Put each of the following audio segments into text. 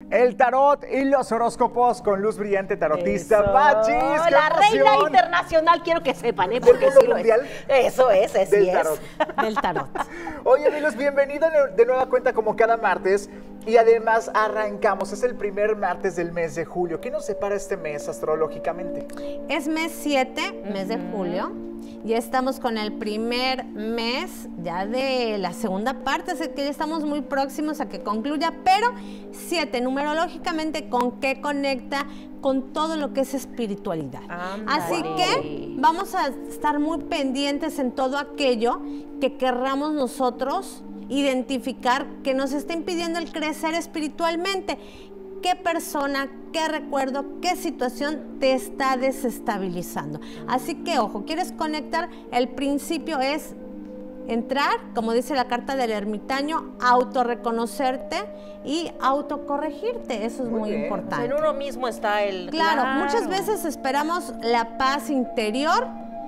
El tarot y los horóscopos con luz brillante tarotista. Machis, ¡qué la emoción! reina internacional, quiero que sepan, ¿eh? ¿Del Porque mundo sí lo mundial? Eso es, así Del es. tarot. Del tarot. Oye, amigos, bienvenidos de nueva cuenta como cada martes. Y además arrancamos, es el primer martes del mes de julio. ¿Qué nos separa este mes astrológicamente? Es mes 7, mes de julio. Ya estamos con el primer mes ya de la segunda parte, así que ya estamos muy próximos a que concluya, pero 7, numerológicamente, ¿con qué conecta? Con todo lo que es espiritualidad. Así que vamos a estar muy pendientes en todo aquello que querramos nosotros identificar que nos está impidiendo el crecer espiritualmente. ¿Qué persona, qué recuerdo, qué situación te está desestabilizando? Así que, ojo, ¿quieres conectar? El principio es entrar, como dice la carta del ermitaño, autorreconocerte y autocorregirte. Eso es muy importante. En uno mismo está el... Claro, muchas veces esperamos la paz interior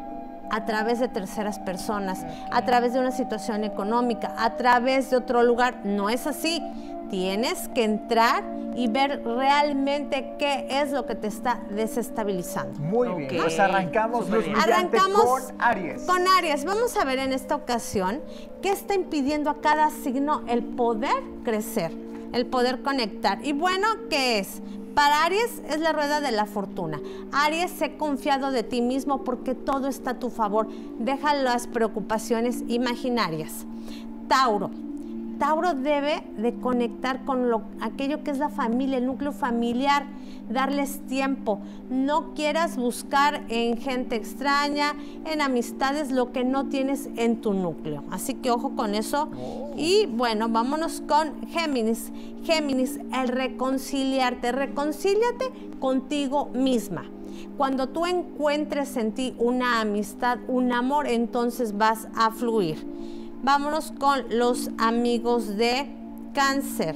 a través de terceras personas, a través de una situación económica, a través de otro lugar. No es así. Tienes que entrar y ver realmente qué es lo que te está desestabilizando. Muy bien, pues arrancamos luz brillante con Aries. Con Aries, vamos a ver en esta ocasión qué está impidiendo a cada signo el poder crecer, el poder conectar. Y bueno, ¿qué es? Para Aries es la rueda de la fortuna. Aries, sé confiado de ti mismo porque todo está a tu favor. Deja las preocupaciones imaginarias. Tauro. Tauro debe de conectar con aquello que es la familia, el núcleo familiar, darles tiempo. No quieras buscar en gente extraña, en amistades, lo que no tienes en tu núcleo. Así que ojo con eso. Y bueno, vámonos con Géminis. Géminis, el reconciliarte. Reconcíliate contigo misma. Cuando tú encuentres en ti una amistad, un amor, entonces vas a fluir. Vámonos con los amigos de Cáncer.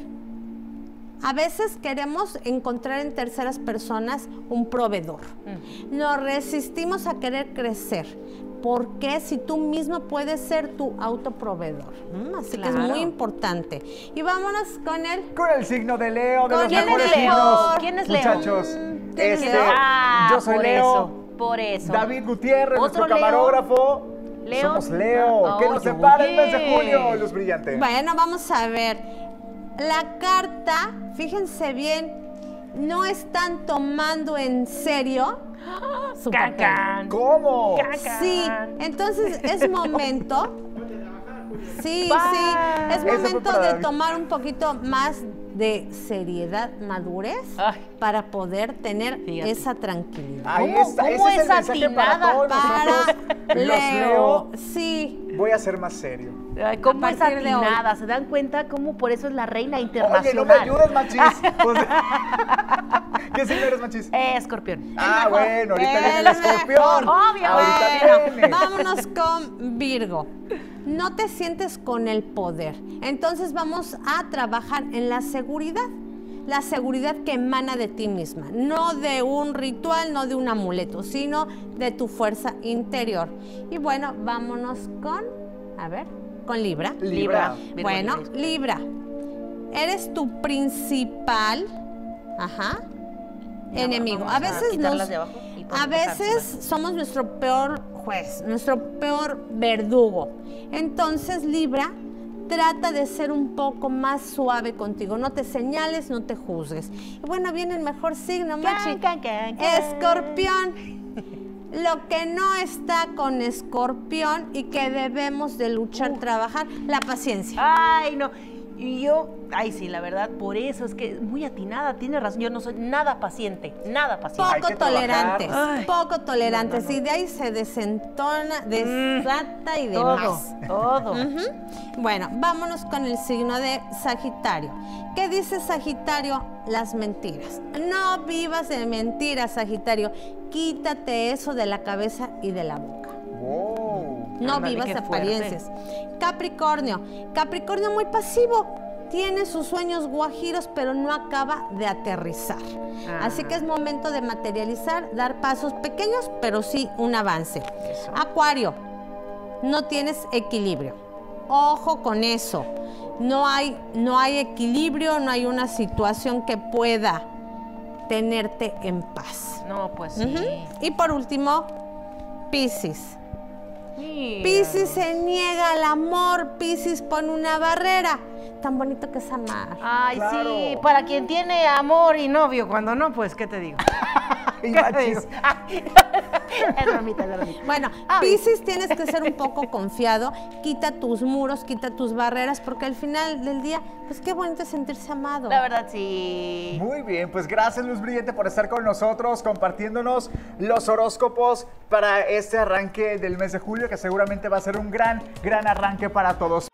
A veces queremos encontrar en terceras personas un proveedor. Nos resistimos a querer crecer. Porque si tú mismo puedes ser tu autoproveedor. Así que es muy importante. Y vámonos con el... Con el signo de Leo, de los ¿Quién mejores es Leo? signos. ¿Quién es Leo? Muchachos, ¿Quién es Leo? yo soy por Leo. Eso, por eso. David Gutiérrez, nuestro ¿Otro Leo? camarógrafo. Leo. Somos Leo. ¿Qué nos separa el mes de julio, luz brillante? Bueno, vamos a ver. La carta, fíjense bien, no están tomando en serio su papel. ¿Cómo? Sí, entonces es momento. Sí, es momento de tomar un poquito más de seriedad, madurez, para poder tener esa tranquilidad. Ahí está, ¿Cómo ese es el esa mensaje atinada? Para Leo, sí. Voy a ser más serio. Ay, ¿cómo A es partir de hoy. atinada? ¿Se dan cuenta cómo por eso es la reina Oye, internacional? no me ayudes, Machis. ¿Qué signo eres, Machis? Escorpión. Ah, bueno, ahorita viene el escorpión. Obvio. Ahorita viene. Vámonos con Virgo. No te sientes con el poder. Entonces vamos a trabajar en la seguridad. La seguridad que emana de ti misma. No de un ritual, no de un amuleto, sino de tu fuerza interior. Y bueno, vámonos con, a ver, con Libra. Libra. Bueno, Libra. Eres tu principal, enemigo. A veces somos nuestro peor juez, nuestro peor verdugo. Entonces, Libra, trata de ser un poco más suave contigo. No te señales, no te juzgues. Y bueno, viene el mejor signo, Machi. Escorpión. Lo que no está con Escorpión y que debemos de luchar, trabajar, la paciencia. Ay, no. Y yo, sí, la verdad, por eso es que muy atinada, tiene razón. Yo no soy nada paciente, nada paciente. Poco tolerantes. Y de ahí se desentona, desata y demás. Todo. Bueno, vámonos con el signo de Sagitario. ¿Qué dice Sagitario? Las mentiras. No vivas de mentiras, Sagitario. Quítate eso de la cabeza y de la boca. No vivas de apariencias. Capricornio. Capricornio muy pasivo. Tiene sus sueños guajiros, pero no acaba de aterrizar. Así que es momento de materializar, dar pasos pequeños, pero sí un avance. Acuario. No tienes equilibrio. Ojo con eso. No hay equilibrio, no hay una situación que pueda tenerte en paz. No, pues sí. Y por último, Piscis. Mira. Piscis se niega al amor, Piscis pone una barrera. Tan bonito que es amar. Ay, Claro. sí, para quien tiene amor y novio, cuando no, pues, ¿qué te digo? Y ¿Qué te machis. digo? Es bromita, es bromita. Bueno, Ay. Piscis tienes que ser un poco confiado, quita tus muros, quita tus barreras, porque al final del día, pues qué bonito es sentirse amado. La verdad, sí. Muy bien, pues gracias Luz Brillante por estar con nosotros, compartiéndonos los horóscopos para este arranque del mes de julio, que seguramente va a ser un gran arranque para todos.